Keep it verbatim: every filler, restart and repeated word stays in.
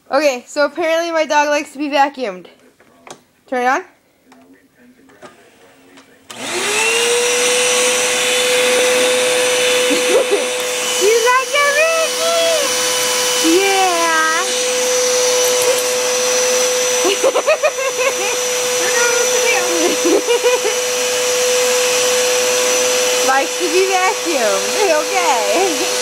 Okay, so apparently my dog likes to be vacuumed. Turn it on. You like it, Ricky? Yeah. Likes to be vacuumed. Okay.